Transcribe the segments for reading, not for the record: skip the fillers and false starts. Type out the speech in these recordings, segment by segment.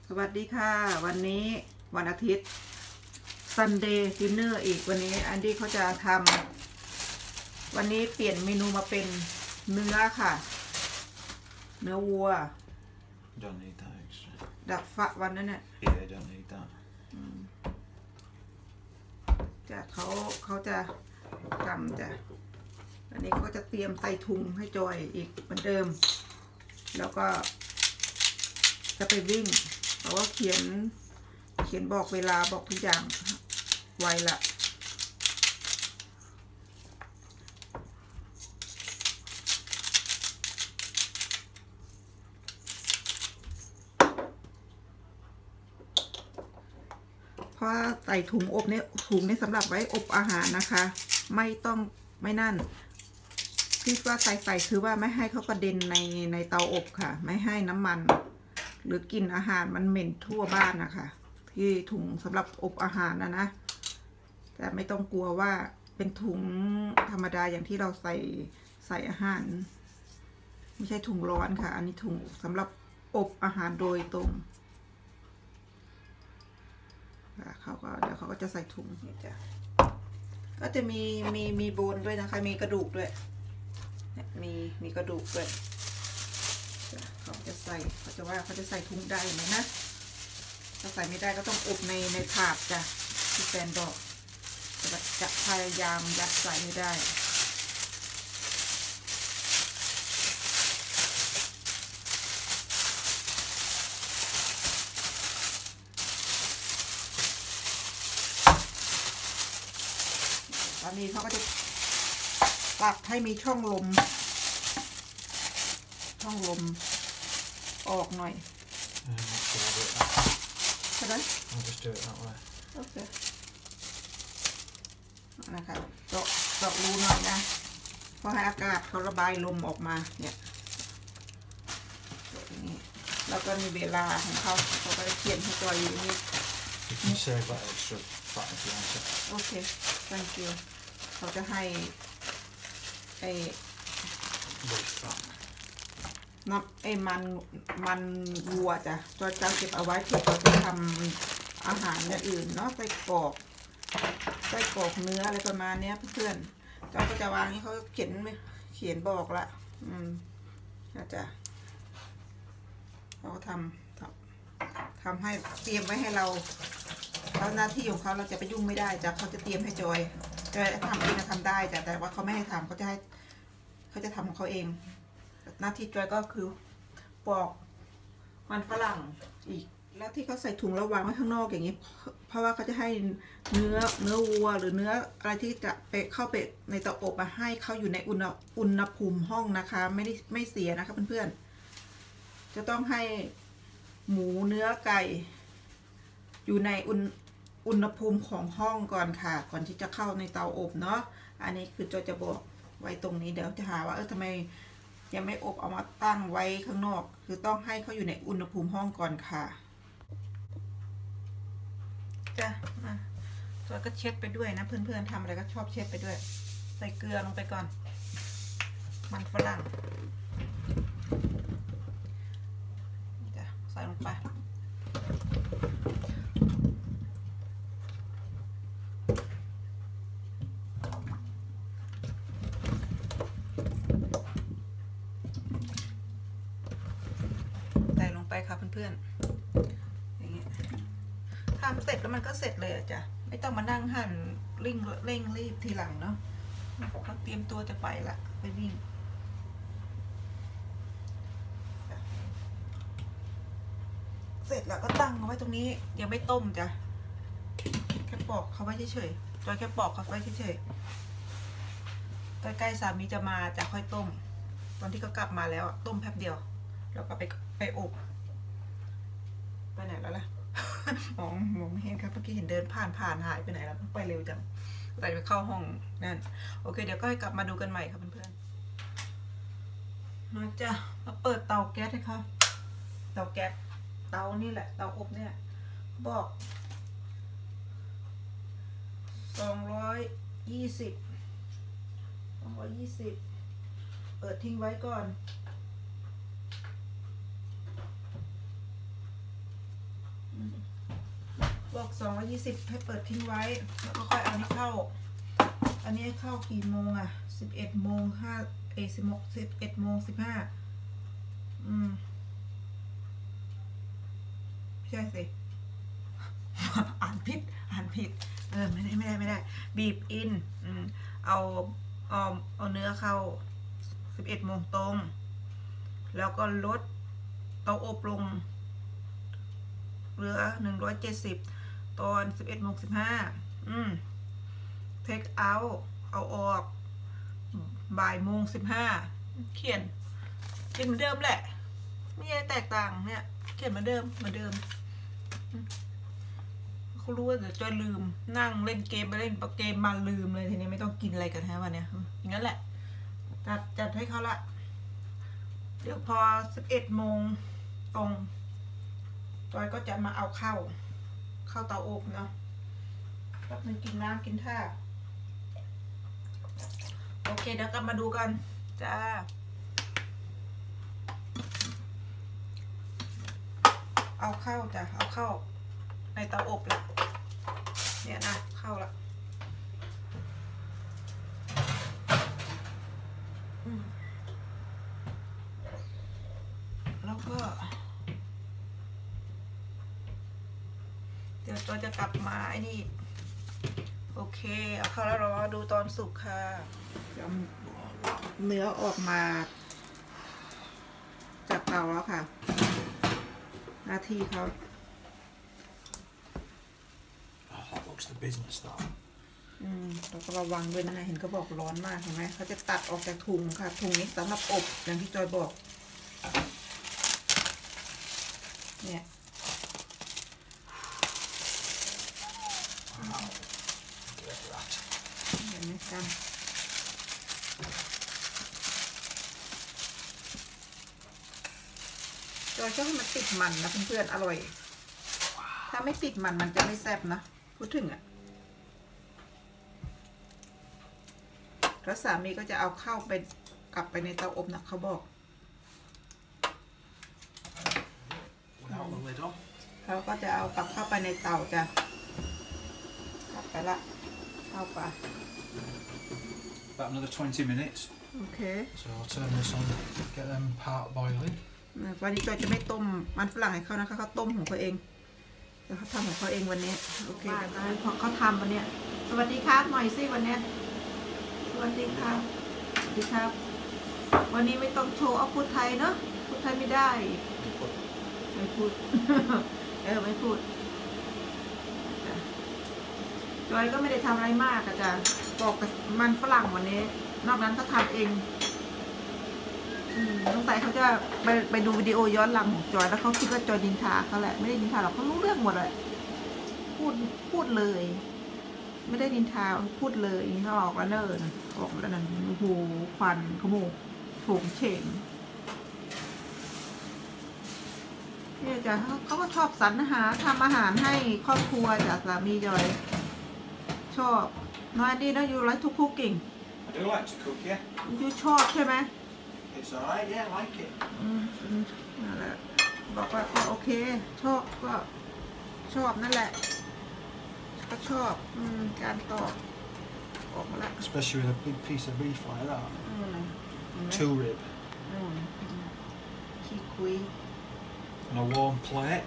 สวัสดีค่ะวันนี้วันอาทิตย์ Sunday Dinner อีกวันนี้อันดี้เขาจะทำวันนี้เปลี่ยนเมนูมาเป็นเนื้อค่ะเนื้อวัว Don't need that extra. ดับฝะวันนั้นเนี่ย Yeah, don't need that. จะเขาจะทำจะอันนี้เขาจะเตรียมใส่ถุงให้จอยอีกเหมือนเดิมแล้วก็จะไปวิ่งเพราะว่าเขียนบอกเวลาบอกทุกอย่างไวละเพราะใส่ถุงอบเนี่ยถุงนี้สำหรับไว้อบอาหารนะคะไม่นั่นที่ว่าใส่คือว่าไม่ให้เขากระเด็นในเตาอบค่ะไม่ให้น้ำมันหรือกลิ่นอาหารมันเหม็นทั่วบ้านนะคะที่ถุงสำหรับอบอาหารนะแต่ไม่ต้องกลัวว่าเป็นถุงธรรมดาอย่างที่เราใส่อาหารไม่ใช่ถุงร้อนค่ะอันนี้ถุงสำหรับอบอาหารโดยตรงเดี๋ยวเขาก็จะใส่ถุงนี่จ้ะก็จะมีโบนด้วยนะคะมีกระดูกด้วยมีกระดูกด้วยเขาจะใส่เขาจะใส่ถุงได้ไหมนะถ้าใส่ไม่ได้ก็ต้องอบในถาดจ้ะที่แฟนบอกจะพยายามยัดใส่ไม่ได้ตอนนี้เขาก็จะตัดให้มีช่องลมออกหน่อยใช่ไหม I'll just do it that way. โอเคนะคะเจาะรูหน่อยนะเพราะให้อากาศเขาระบายลมออกมาเนี่ยอย่างนี้แล้วก็มีเวลาของเขาก็จะเขียนให้ตัวอยู่นี่ You can save that extra fat if you want it. โอเค thank you เขาจะให้ Beef fat. มันวัวจ้ะตัวจะเก็บเอาไว้เพื่อเราจะทำอาหารอย่างอื่นเนาะไส้กรอกเนื้ออะไรประมาณนี้เพื่อนเจ้าก็จะวางนี่เขาเขียนบอกละนะจ๊ะเขาทำให้เตรียมไว้ให้เราแล้วหน้าที่ของเขาเราจะไปยุ่งไม่ได้จ้ะเขาจะเตรียมให้จอยทำเองทำได้จ้ะแต่ว่าเขาไม่ให้ทำเขาจะทำของเขาเองหน้าที่จอยก็คือปอกมันฝรั่งอีกแล้วที่เขาใส่ถุงแล้ววางไว้ข้างนอกอย่างนี้เพราะว่าเขาจะให้เนื้อวัวหรือเนื้ออะไรที่จะเข้าไปในเตาอบมาให้เขาอยู่ในอุณหภูมิห้องนะคะไม่เสียนะคะเพื่อนๆจะต้องให้หมูเนื้อไก่อยู่ในอุณหภูมิของห้องก่อนค่ะก่อนที่จะเข้าในเตาอบเนาะอันนี้คือจอยจะบอกไว้ตรงนี้เดี๋ยวจะหาว่าทำไมยังไม่อบเอามาตั้งไว้ข้างนอกคือต้องให้เขาอยู่ในอุณหภูมิห้องก่อนค่ะจ้ะตัวก็เช็ดไปด้วยนะเพื่อนๆทำอะไรก็ชอบเช็ดไปด้วยใส่เกลือลงไปก่อนมันฝรั่งจ้ะใส่ลงไปค่ะเพื่อนๆอย่างเงี้ยทำเสร็จแล้วมันก็เสร็จเลยจ้ะไม่ต้องมานั่งหั่นเร่งรีบทีหลังเนาะเขาเตรียมตัวจะไปละไปวิ่งเสร็จแล้วก็ตั้งเอาไว้ตรงนี้ยังไม่ต้มจ้ะแค่ปอกเขาไว้เฉยๆจอยแค่ปอกเขาไว้เฉยๆใกล้ๆสามีจะมาจะค่อยต้มตอนที่เขากลับมาแล้วต้มแป๊บเดียวแล้วก็ไปอบไปไหนแล้วล่ะ มองไม่เห็นครับเมื่อกี้เห็นเดินผ่านหายไปไหนแล้วไปเร็วจังไปเข้าห้องนั่นโอเคเดี๋ยวก็ให้กลับมาดูกันใหม่ครับเพื่อนๆมาจ้ะมาเปิดเตาแก๊สให้ค่ะเตาแก๊สเตานี่แหละเตาอบเนี่ยบอก220เปิดทิ้งไว้ก่อนบอก220ให้เปิดทิ้งไว้แล้วก็ค่อยเอานี่เข้าอันนี้เข้ากี่โมงอ่ะ11:15ใช่สิ อ่านผิดไม่ได้บีบอินเอาเนื้อเข้า11 โมงตรงแล้วก็ลดเตาอบลงเหลือ170ตอน11:15เทคเอาออก13:15เขียนเหมือนเดิมแหละไม่ได้แตกต่างเนี่ยเขียนเหมือนเดิมเขารู้ว่าเดี๋ยวจอยลืมนั่งเล่นเกมไปเล่นเกมมาลืมเลยทีนี้ไม่ต้องกินอะไรกันฮะวันเนี้ยอย่างนั้นแหละจัดให้เขาละเดี๋ยวพอ11 โมงตรงจอยก็จะมาเอาเข้าเตาอบเนาะแป๊บนึงกินน้ำกินท่าโอเคเดี๋ยวกลับมาดูกันจ้าเอาเข้าจ้ะเอาเข้าในเตาอบละเนี่ยนะเข้าละแล้วก็เดี๋ยวตัวจะกลับมาไอ้นี่โอเคเอาเข้าแล้วรอดูตอนสุกค่ะเนื้อออกมาจากเตาแล้วค่ะหน้าที่เขา The business that เราก็ระวังด้วยนะเห็นเขาบอกร้อนมากเห็นไหมเขาจะตัดออกจากถุงค่ะถุงนี้สำหรับอบอย่างที่จอยบอกเนี่ยเห็นไหมกันจอยชอบให้มันติดมันนะเพื่อนๆอร่อยถ้าไม่ติดมันจะไม่แซ่บนะพูดถึงอ่ะแล้วสามีก็จะเอาเข้าไปกลับไปในเตาอบนะเขาบอกเขาก็จะเอากลับเข้าไปในเตาจ้ะกลับไปละเข้าไป about another 20 minutes โอเค so I'll turn this on get them part boiling วันนี้จอยจะไม่ต้มมันฝรั่งให้เขานะคะเขาต้มของเขาเองเดี๋ยวเขาทำของเขาเองวันนี้โอเคพอเขาทำวันนี้สวัสดีครับหน่อยสิวันนี้สวัสดีครับสวัสดีครับวันนี้ไม่ต้องโชว์เอาพูดไทยเนาะพูดไทยไม่ได้ไม่พูด ไม่พูดจอยก็ไม่ได้ทำอะไรมากอะจ้ะปอกมันฝรั่งวันนี้นอกนั้นก็ทำเองสงสัยเขาจะไปดูวิดีโอย้อนหลังของจอยแล้วเขาคิดว่าจอยดินทาเขาแหละไม่ได้ดินทาหรอกเขารู้เรื่องหมดเลยพูดเลยไม่ได้ดินทาพูดเลยเขาออกแล้วเนินออกแล้วนั่นโอ้โหควันขโมงโถงเฉงเนี่ยจ้ะเขาก็ชอบสรรหาทำอาหารให้ครอบครัวจ้ะสามีจอยชอบน้อยดีนะอยู่ไรทุกคุกกิ่ง I do like to cook yeah ยูชอบใช่ไหม It's alright, yeah, I like it. นั่นแหละบอกว่าก็โอเคชอบก็ชอบนั่นแหละก็ชอบการตอบออกมาละ Especially with a big piece of beef like that. Two rib. ขี้คุย On a warm plate.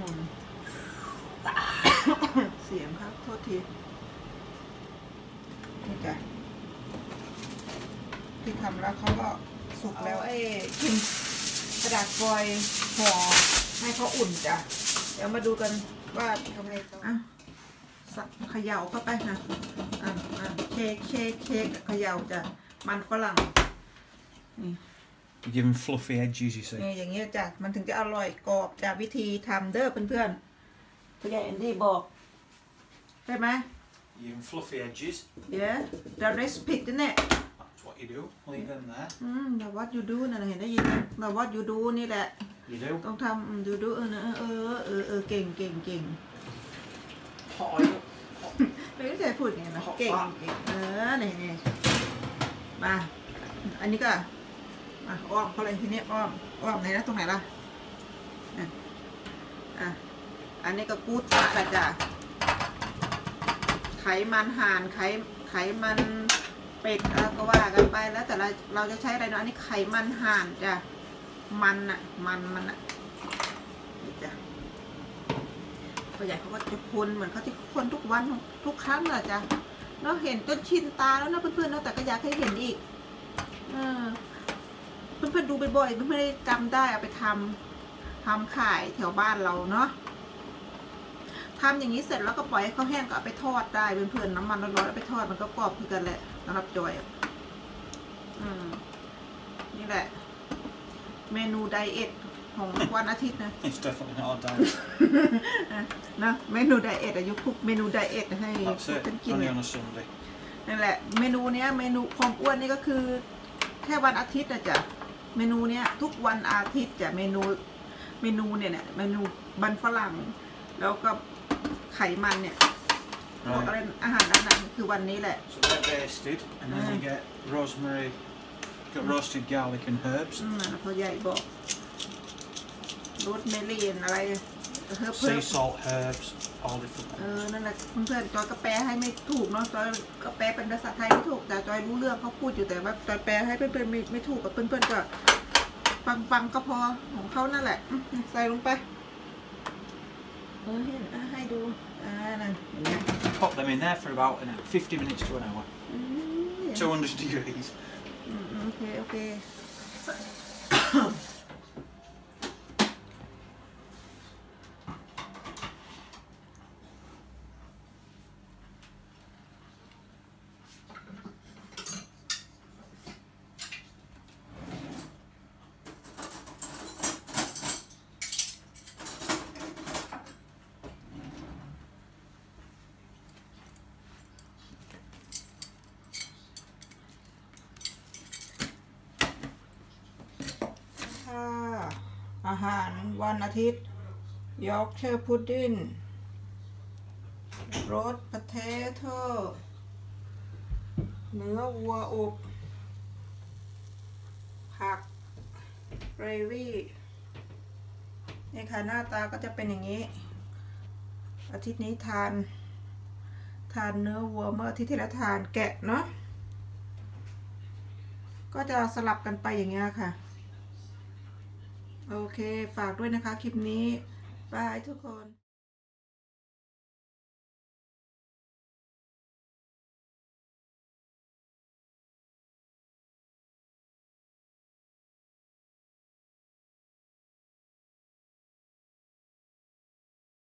เสียงครับโทษทีนี่จ้ะที่ทำแล้วเขาก็สุกแล้วกินกระดาษฟอยล์ห่อให้เขาอุ่นจ้ะเดี๋ยวมาดูกันว่าทำไงต่อเขย่าเข้าไปนะเค้กเขย่าจ้ะมันฝรั่งนี่ You give them fluffy edges, you see. อย่างเงี้ยจ้ะมันถึงจะอร่อยกรอบจากวิธีทำเด้อเพื่อนๆผู้ใหญ่แอนดี้บอกใช่ไหม You give them fluffy edges. Yeah the recipe เนี่ย That's what you do. Leave them there. แต่ what you do นั่นเห็นได้ยินแต่ what you do นี่แหละ You do. ต้องทำดูเก่ง Hot oil. ไม่รู้จะพูดไงนะเก่งนี่มาอันนี้ก็อ้อมเขาเลยทีนี้อ้อมไหนนะตรงไหนล่ะอันนี้ก็กูดปะละจ้ะไขมันห่านไขมันเป็ดก็ว่ากันไปแล้วแต่เราจะใช้อะไรเนาะอันนี้ไขมันห่านจ้ะมันอะมันอะนี่จ้ะพ่อใหญ่เขาก็จะคนเหมือนเขาจะคนทุกวันทุกครั้งเลยจ้ะเราเห็นจนชินตาแล้วนะเพื่อนๆเนาะแต่ก็อยากให้เห็นอีกเพื่อนๆดูบ่อยๆไม่ได้จำได้เอาไปทำขายแถวบ้านเราเนาะทำอย่างนี้เสร็จแล้วก็ปล่อยให้เขาแห้งก็เอาไปทอดได้เพื่อนๆน้ำมันร้อนๆเอาไปทอดมันก็กรอบคือกันแหละสำหรับจอยนี่แหละเมนูไดเอทของวันอาทิตย์นะ It's definitely not a diet. นะเมนูไดเอทอายุคุกเมนูไดเอทให้ That's it. กิน Only on a Sunday. นั่นแหละเมนูเนี้ยเมนูความอ้วนนี่ก็คือแค่วันอาทิตย์นะจ๊ะเมนูเนี้ยทุกวันอาทิตย์จ้ะเมนูเนี่ยเมนูบันฝรั่งแล้วก็ไขมันเนี่ยพวกอะไรอาหารด้านนั้นคือวันนี้แหละ So they're basted, and then you get rosemary, got roasted garlic and herbs. พอใหญ่บอกโรสเมลี่อะไร Sea salt, herbs, all different ones. นั่นแหละเพื่อนๆจอยก็แปลให้ไม่ถูกเนาะจอยก็แปลเป็นภาษาไทยไม่ถูกแต่จอยรู้เรื่องเขาพูดอยู่แต่ว่าจอยแปลให้เพื่อนๆไม่ถูกกับเพื่อนๆก็ฟังก็พอของเขานั่นแหละใส่ลงไปให้ดูนั่น Pop them in there for about 50 minutes to an hour. 200 degrees. โอเคอาหารวันอาทิตย์ยอร์กเชอร์พุดดิ้งโรสพาเทโต้เนื้อวัวอบผักเกรวี่นี่ค่ะหน้าตาก็จะเป็นอย่างนี้อาทิตย์นี้ทานเนื้อวัวเมื่ออาทิตย์ที่แล้วทานแกะเนาะก็จะสลับกันไปอย่างเงี้ยค่ะโอเคฝากด้วยนะคะคลิปนี้บายทุกคน